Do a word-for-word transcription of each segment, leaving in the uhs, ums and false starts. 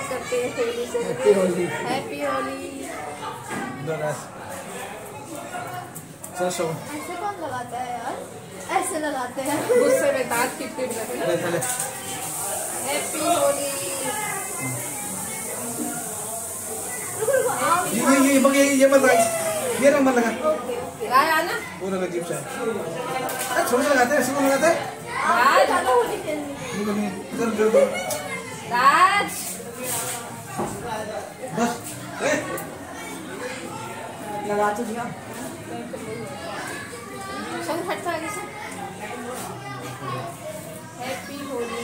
करते हैं होली से। हैप्पी होली। हैप्पी होली। ऐसे कौन लगाता है यार? ऐसे लगाते हैं। गुस्से में दांत कितने लगे। हैप्पी होली। ये ये ये ये मत लगा, ये ना मत लगा। राया ना वो लगा जीप से। अरे छोड़ लगाते हैं, ऐसे को लगाते हैं। राज आना होली खेलने। इधर इधर राज बस लगा तो दिया। चल हटता आगे से। हैप्पी होली।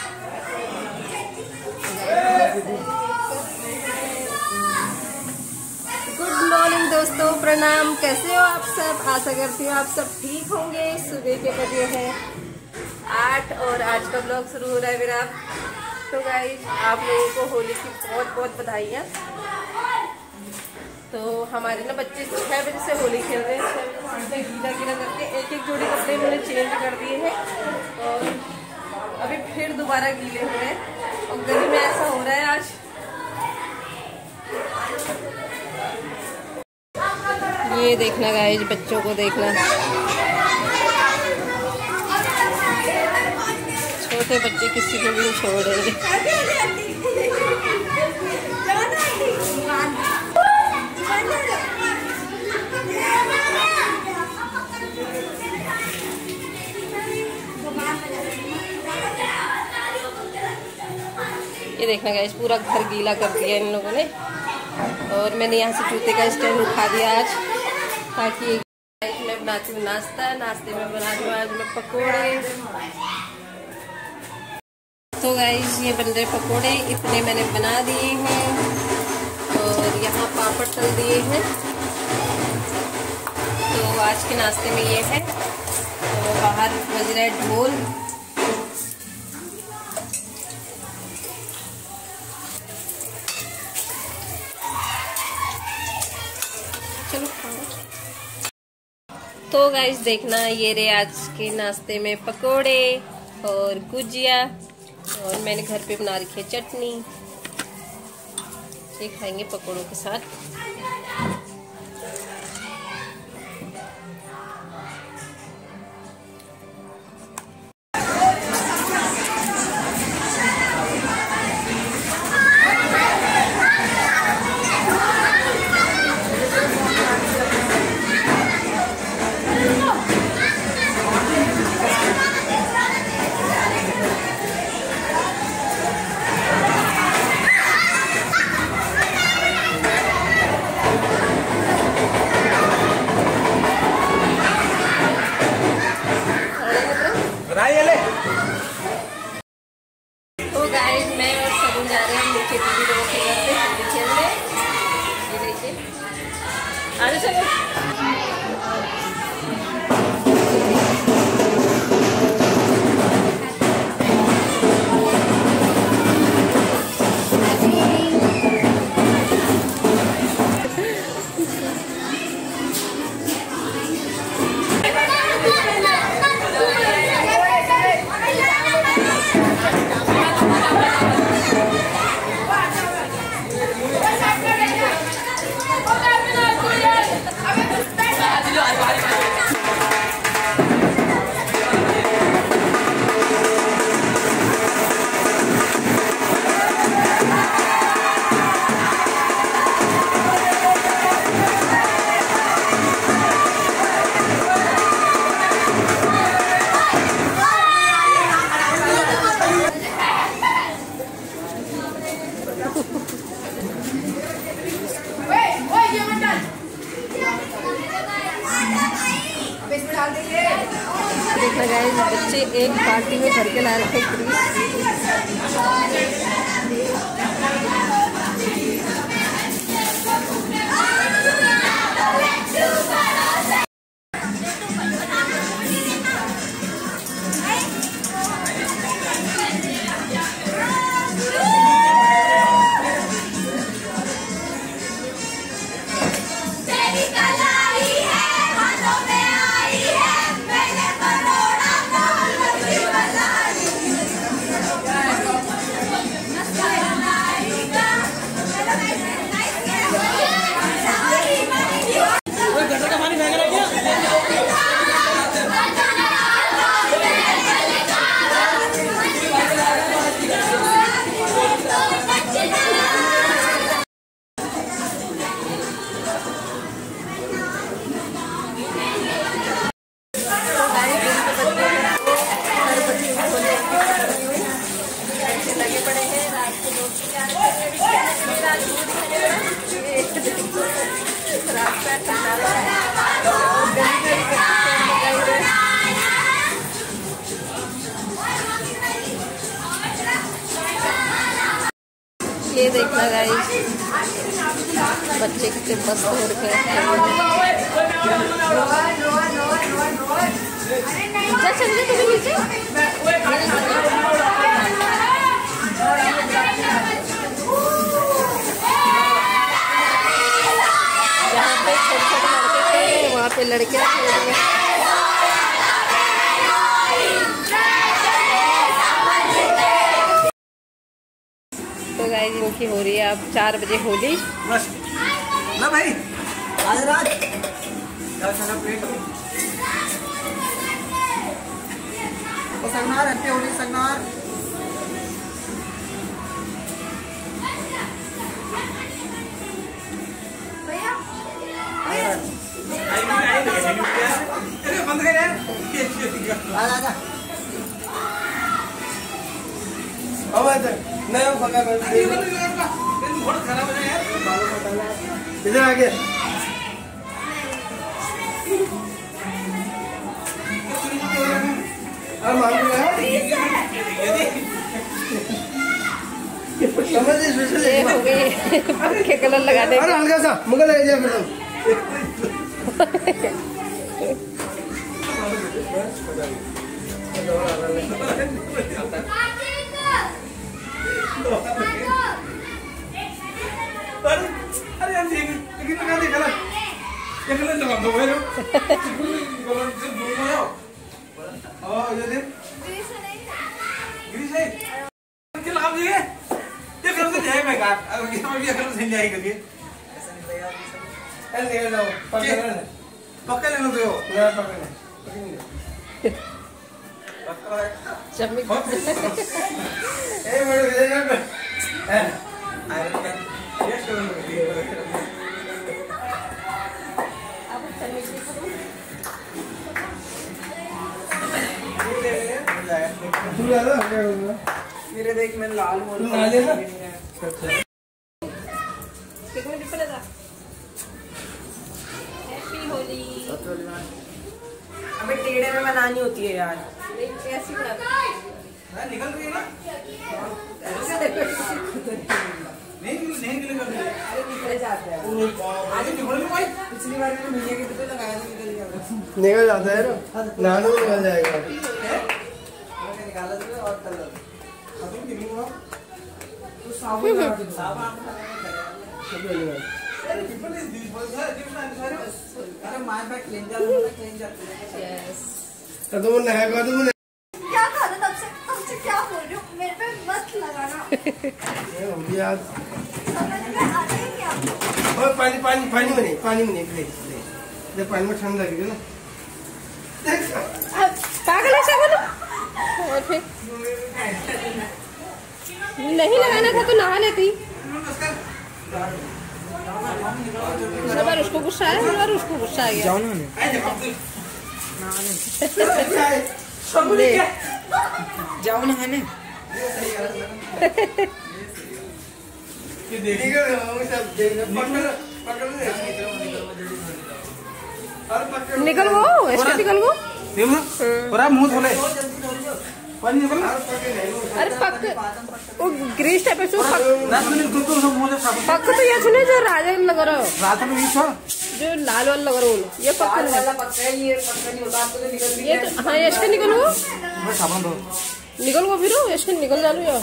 गुड मॉर्निंग दोस्तों, प्रणाम। कैसे हो आप सब? आशा करती हूँ आप सब ठीक होंगे। सुबह के बजे हैं आठ और आज का ब्लॉग शुरू हो रहा है मेरा। तो गाइस आप लोगों को होली की बहुत बहुत बधाइयाँ। तो हमारे ना बच्चे छः बजे से होली खेल रहे हैं। छः बजे से गीला गीला करके एक एक जोड़ी कपड़े इन्होंने चेंज कर दिए हैं और अभी फिर दोबारा गीले हुए हैं। और गली में ऐसा हो रहा है आज। ये देखना गाइस, बच्चों को देखना, छोटे बच्चे किसी को भी नहीं छोड़ेंगे। ये देखना गाइस, पूरा घर गीला कर दिया इन लोगों ने। और मैंने यहाँ से जूते का स्टैंड उठा दिया आज, ताकि मैं बनाती हूँ नाश्ता। नाश्ते में बना दूँ आज मैं पकोड़े। तो गाइस ये बन रहे पकोड़े, इतने मैंने बना दिए हैं और यहाँ पापड़ तल दिए हैं। तो आज के नाश्ते में ये है। तो बाहर बज रहा है ढोल। चलो खाओ। तो गाइस देखना, ये रहे आज के नाश्ते में पकोड़े और गुजिया, और मैंने घर पे बना रखी है चटनी। ये खाएंगे पकोड़ों के साथ। तो गाइस मैं और सबून जा रहे हैं नीचे दीदी लोगों के घर पे होली खेलने। ये देखिए, आगे चलो। देखना गाइस, बच्चे एक बाल्टी में भर के ला रखे ये देखना गाइस, बच्चे कितने मस्त हो रखे हैं। जहाँ पे छोटे छोटे लड़के थे वहाँ पे लड़कियाँ खेल रही हैं। तो गाइस इनकी हो रही है अब चार बजे होली। ना भाई आज रात प्लेट संगनार हैप्पी होली संगनार। बंद कर यार, आजा आजा नहीं पका बहुत खराब है यार, इधर आ गया। और मान ये हो गई पंखे कलर लगाने। अरे हल्का सा मगर लग जाए फिर अरे यार लेकिन लगा दे कलर, ये कलर लगा दो भाई लोग कलर से दूर हो जाओ। और ये देख ग्रीस है क्या लगा दिए, ये कलर से जाए बेकार, अब ये भी कलर से जाएगा ये ऐसा नहीं तैयार ऐसे ले लो पकड़ ले पकड़ ले लो तो यार पकड़ ले पकड़ चमक ए बड़े विजय पे है आयरन मैन ये शुरू हो गई। अब चमक तू आ रहा है मेरे देख मैं लाल हो तू आ ले ना एक मिनट पहले था हैप्पी होली। अबे टेढ़े में बनानी होती है यार, ऐसी बनाते निकल रही है ना, नहीं नहीं निकल रही है, अरे निकल जाते हैं। आगे निकल भाई, पिछली बार मैंने भैया के तो लगाया था, निकल गया निकल जाता है ना, नानू निकल जाएगा। मैंने निकाला था और कलर खत्म कितना तो साबुन लगा दो साबुन। अरे माय बैक क्लींजर होता क्लींजर यस। तो तुम नहा कर तुम क्या कहा था तब से तब से क्या बोल रही हो, मेरे पे मत लगाना। ये हम भी आज समझ में आता है क्या? और पानी पानी पानी में नहीं पानी में नहीं प्लीज प्लीज, ये पानी में ठंड लगेगी ना। पागल है सब लोग। और फिर नहीं लगाना था तो नहा लेती। इस बार उसको गुस्सा आया, इस बार उसको गुस्सा आ गया। ले जाओ नहाने। निकल वो ऐसे निकल वो। मुंह धोले पानी निकल। अरे पक वो ग्रीस टाइप से दस मिनट तो सब मुंह से साफ पक तो ये सुने जो राजा लग रहा हो, रात में बीच हो जो लाल वाला लग रहा हो ये पक लाल वाला पक्का है, ये पक्का नहीं होता, आपको तो निकल भी ये तो हाँ इसके निकल वो मैं साबुन दो निकल वो फिर इसके निकल जालू यार।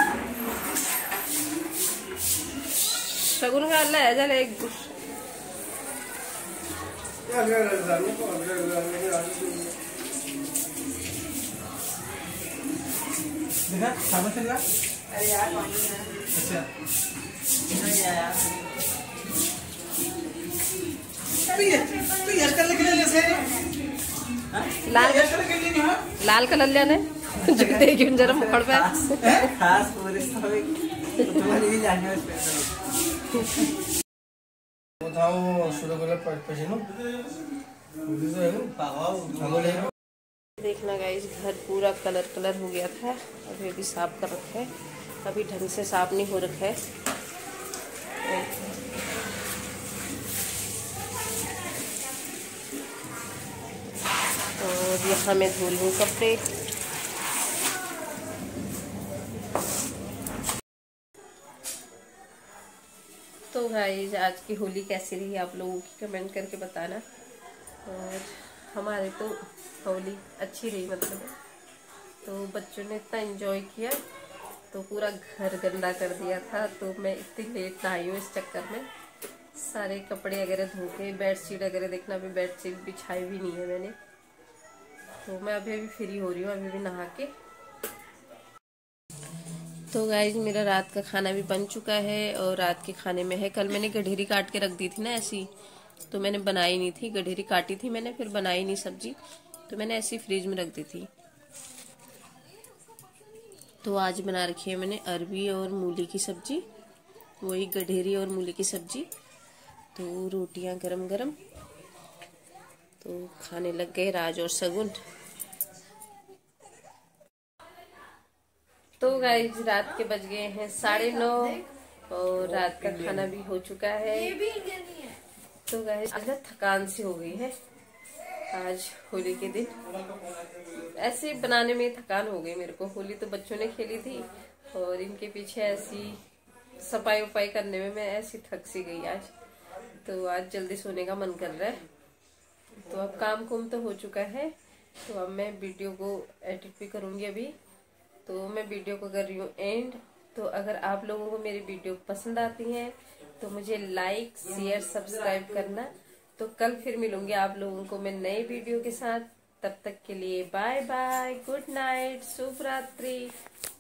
शगुन का अल्लाह है जल एक देखा साबुन से लगा। अरे यार पानी है। अच्छा नहीं यार तो ये तो ये कर लेके ले से लाल ये कर लेके नहीं है लाल कलर लेने जो देखिए जरा मुखड़ पे खास पूरे सब तुम्हारी ही जाने में स्पेशल बताओ शुरू कर पैसे नो मुझे तो है ना पागल हम बोले देखना गाइस घर पूरा कलर कलर हो गया था, अभी अभी साफ कर रखा है, अभी ढंग से साफ नहीं हो रखा है। और यहाँ मैं धो रही हूँ कपड़े। तो गाइस आज की होली कैसी रही आप लोगों की कमेंट करके बताना। और हमारे तो होली अच्छी रही, मतलब तो बच्चों ने इतना एंजॉय किया तो पूरा घर गंदा कर दिया था। तो मैं इतनी लेट नहाई हूँ इस चक्कर में, सारे कपड़े वगैरह धो के, बेडशीट वगैरह देखना, अभी बेडशीट बिछाई भी नहीं है मैंने। तो मैं अभी अभी फ्री हो रही हूँ, अभी भी नहा के। तो गाइज मेरा रात का खाना भी बन चुका है और रात के खाने में है, कल मैंने गढेरी काट के रख दी थी ना ऐसी, तो मैंने बनाई नहीं थी। गढेरी काटी थी मैंने, फिर बनाई नहीं सब्जी, तो मैंने ऐसी फ्रिज में रख दी थी। तो आज बना रखी है मैंने अरबी और मूली की सब्जी, वही गढेरी और मूली की सब्जी। तो रोटियां गरम गरम, तो खाने लग गए राज और सगुन। तो गाइस रात के बज गए हैं साढ़े नौ और रात का खाना भी हो चुका है। तो गाइस आज ना थकान सी हो गई है, आज होली के दिन ऐसे बनाने में थकान हो गई मेरे को। होली तो बच्चों ने खेली थी और इनके पीछे ऐसी सफाई वफाई करने में मैं ऐसी थक सी गई आज। तो आज जल्दी सोने का मन कर रहा है। तो अब काम कुम तो हो चुका है, तो अब मैं वीडियो को एडिट भी करूंगी अभी। तो मैं वीडियो को कर रही हूँ एंड। तो अगर आप लोगों को मेरी वीडियो पसंद आती है तो मुझे लाइक शेयर सब्सक्राइब करना। तो कल फिर मिलूंगी आप लोगों को मैं नई वीडियो के साथ। तब तक के लिए बाय बाय, गुड नाइट, शुभ रात्रि।